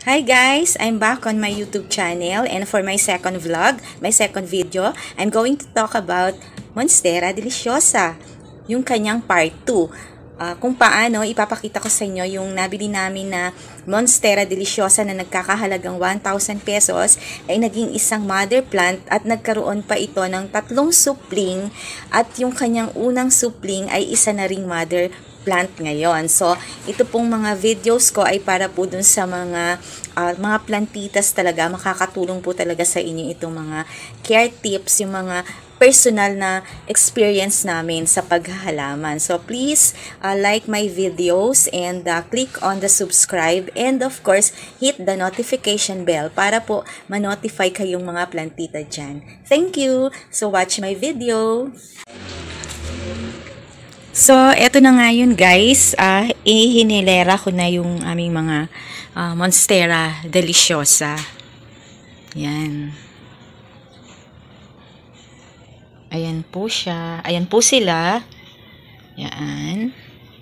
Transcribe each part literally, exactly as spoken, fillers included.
Hi guys! I'm back on my YouTube channel, and for my second vlog, my second video, I'm going to talk about Monstera Deliciosa, yung kanyang part two. Uh, kung paano, ipapakita ko sa inyo yung nabili namin na Monstera Deliciosa na nagkakahalagang one thousand pesos ay naging isang mother plant at nagkaroon pa ito ng tatlong supling at yung kanyang unang supling ay isa na ring mother plant ngayon. So, ito pong mga videos ko ay para po dun sa mga uh, mga plantitas talaga. Makakatulong po talaga sa inyo itong mga care tips, yung mga personal na experience namin sa paghahalaman. So, please uh, like my videos and uh, click on the subscribe and of course, hit the notification bell para po ma-notify kayong mga plantita dyan. Thank you! So, watch my video! So, eto na nga yun guys, uh, ihinilera ko na yung aming mga uh, Monstera Deliciosa. Yan. Ayan po siya. Ayan po sila. Yan.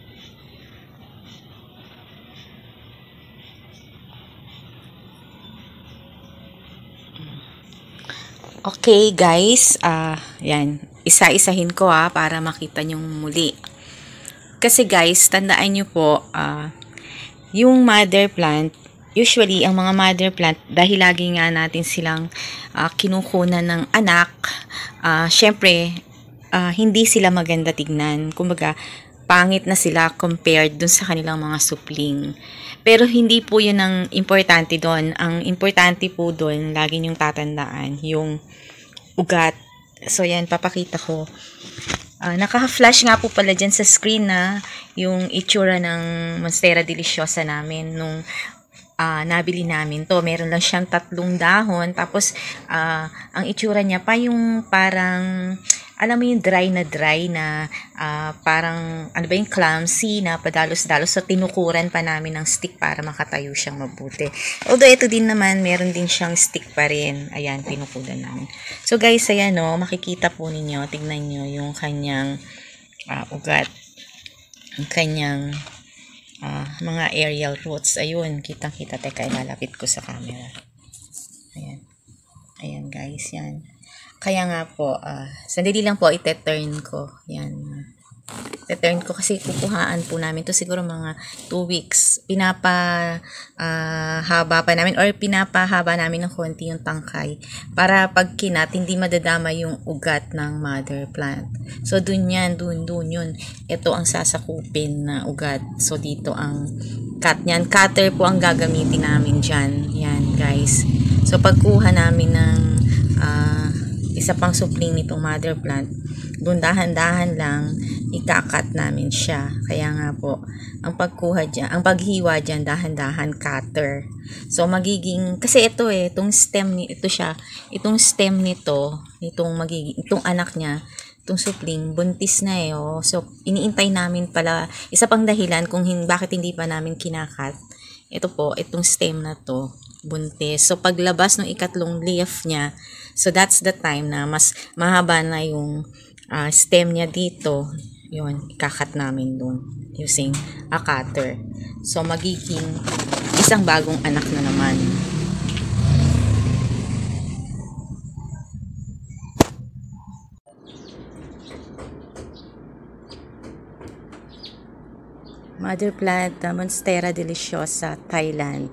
Okay guys, uh, yan. Isa-isahin ko ah, para makita nyo muli. Kasi guys, tandaan nyo po, uh, yung mother plant, usually ang mga mother plant, dahil lagi nga natin silang uh, kinukunan ng anak, uh, syempre, uh, hindi sila maganda tignan. Kumbaga, pangit na sila compared dun sa kanilang mga supling. Pero hindi po yun ang importante doon. Ang importante po doon, lagi nyong tatandaan, yung ugat. So, yan, papakita ko. Uh, Naka-flash nga po pala dyan sa screen na yung itsura ng Monstera Deliciosa namin nung uh, nabili namin to. Meron lang siyang tatlong dahon. Tapos, uh, ang itsura niya pa yung parang, alam mo yung dry na dry na uh, parang, ano ba yung clumsy na padalos-dalos. So, tinukuran pa namin ng stick para makatayo siyang mabuti. Although, ito din naman, meron din siyang stick pa rin. Ayan, tinukuran namin. So, guys, ayan o, makikita po ninyo, tignan nyo yung kanyang uh, ugat. Yung kanyang uh, mga aerial roots. Ayun, kitang-kita. Teka, ilalapit ko sa camera. Ayan. Ayan, guys, yan. Kaya nga po, uh, sandali lang po, ite-turn ko. Yan. Ite-turn ko kasi kukuhaan po namin to siguro mga two weeks. Pinapa uh, haba pa namin or pinapahaba namin ng konti yung tangkay para pag kinat, hindi madadama yung ugat ng mother plant. So, dun yan, dun, dun yun. Ito ang sasakupin na ugat. So, dito ang cut niyan. Cutter po ang gagamitin namin dyan. Yan, guys. So, pagkuha namin ng uh, isa pang supling nitong mother plant, doon dahan-dahan lang ikakat namin siya. Kaya nga po, ang pagkuha dyan, ang paghiwa dyan, dahan-dahan cutter. So, magiging, kasi ito eh, itong stem, ito siya, itong stem nito, itong magiging, itong anak niya, itong supling, buntis na eh. Oh. So, iniintay namin pala, isa pang dahilan kung hin, bakit hindi pa namin kinakat. Ito po, itong stem na to, buntis. So, paglabas ng ikatlong leaf niya, so that's the time na mas mahaba na yung uh, stem niya dito. Yun, ikakat namin doon using a cutter. So, magiging isang bagong anak na naman. Mother plant, uh, Monstera Deliciosa, Thailand.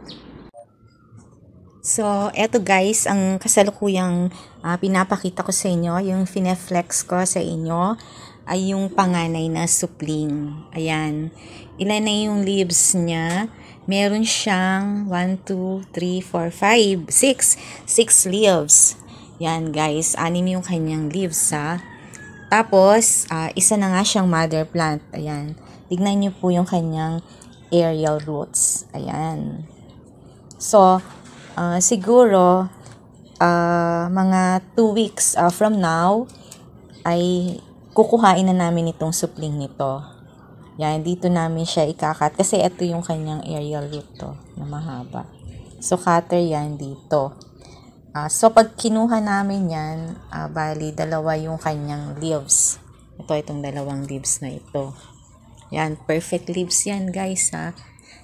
So, eto guys, ang kasalukuyang uh, pinapakita ko sa inyo, yung fineflex ko sa inyo, ay yung panganay na supling. Ayan. Ilan na yung leaves niya? Meron siyang one, two, three, four, five, six. six leaves. Yan guys, anim yung kanyang leaves ha. Tapos, uh, isa na nga siyang mother plant. Ayan. Tignan niyo po yung kanyang aerial roots. Ayan. So, Uh, siguro, uh, mga two weeks uh, from now, ay kukuhain na namin itong supling nito. Yan, dito namin siya ikakat. Kasi ito yung kanyang aerial root to, na mahaba. So, cutter yan dito. Uh, so, pag kinuha namin yan, uh, bali, dalawa yung kanyang leaves. Ito, itong dalawang leaves na ito. Yan, perfect leaves yan, guys, ha.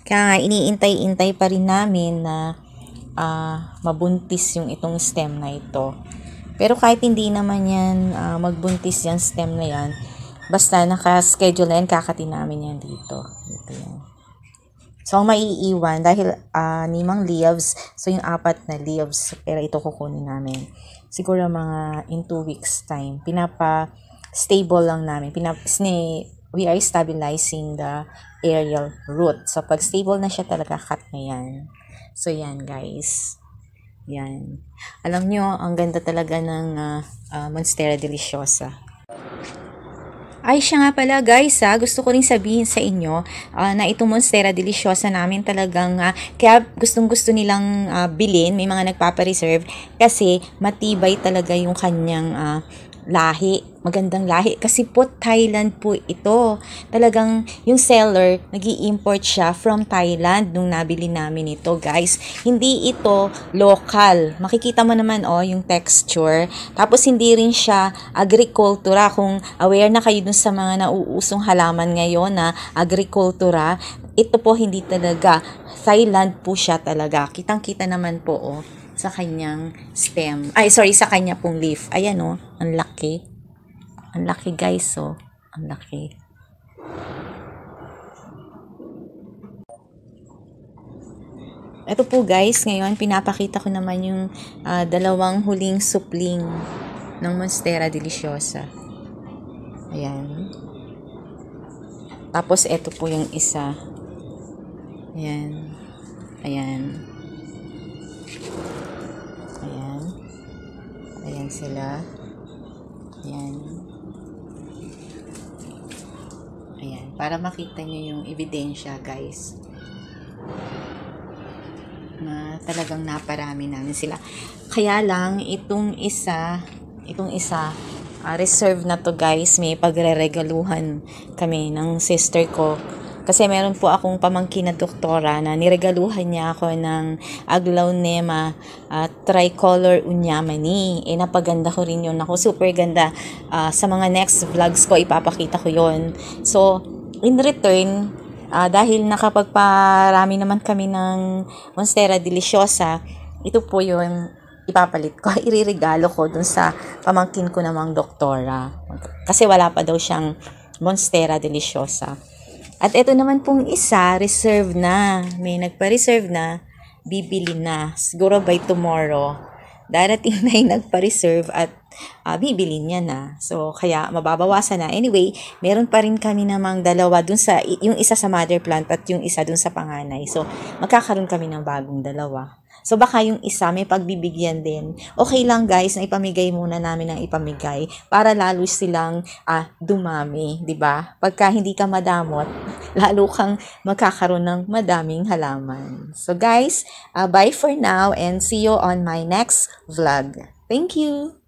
Kaya nga, iniintay-intay pa rin namin na uh, mabuntis yung itong stem na ito. Pero kahit hindi naman yan uh, magbuntis yung stem na yan, basta naka-schedule na yan, kakatin namin yan dito. Dito yan. So, ang maiiwan, dahil uh, nimang leaves, so yung apat na leaves, pero ito kukunin namin. Siguro mga in two weeks time. Pinapa-stable lang namin. Pinap we are stabilizing the aerial root. So, pag stable na siya talaga, cut na yan. So, yan guys. Yan. Alam nyo, ang ganda talaga ng uh, uh, Monstera deliciosa. Ay, siya nga pala guys ha, gusto ko rin sabihin sa inyo uh, na itong Monstera deliciosa namin talagang, uh, kaya gustong gusto nilang uh, bilhin, may mga nagpapareserve kasi matibay talaga yung kanyang uh, lahi, magandang lahi kasi po Thailand po ito. Talagang yung seller nag-i-import siya from Thailand nung nabili namin ito guys. Hindi ito local. Makikita mo naman oh yung texture. Tapos hindi rin siya agricultura. Kung aware na kayo dun sa mga nauusong halaman ngayon na agricultura, ito po hindi talaga. Thailand po siya talaga. Kitang-kita naman po oh sa kanyang stem. Ay, sorry, sa kanya pong leaf. Ayan, oh. Ang laki. Ang laki, guys, oh. Ang laki. Ito po, guys. Ngayon, pinapakita ko naman yung uh, dalawang huling supling ng Monstera deliciosa. Ayan. Tapos, ito po yung isa. Ayan. Ayan. Ayan. Ayan sila. Ayan. Ayan. Para makita nyo yung ebidensya, guys. Na talagang naparami namin sila. Kaya lang, itong isa, itong isa, uh, reserve na to, guys. May pagre-regaluhan kami ng sister ko. Kasi meron po akong pamangkin na doktora na niregaluhan niya ako ng Aglaonema uh, tricolor unyamani. Eh, napaganda ko rin yun. Ako, super ganda. Uh, sa mga next vlogs ko, ipapakita ko yun. So, in return, uh, dahil nakapagparami naman kami ng Monstera deliciosa, ito po yung ipapalit ko. Iririgalo ko dun sa pamangkin ko namang doktora. Kasi wala pa daw siyang Monstera deliciosa. At ito naman pong isa, reserve na. May nagpa-reserve na, bibili na. Siguro by tomorrow, darating na yung nagpa-reserve at uh, bibili niya na. So, kaya mababawasan na. Anyway, meron pa rin kami namang dalawa dun sa, yung isa sa mother plant at yung isa dun sa panganay. So, magkakaroon kami ng bagong dalawa. So, baka yung isa may pagbibigyan din. Okay lang guys, na ipamigay muna namin ng ipamigay para lalo silang ah, dumami, di ba? Pagka hindi ka madamot, lalo kang magkakaroon ng madaming halaman. So guys, uh, bye for now and see you on my next vlog. Thank you!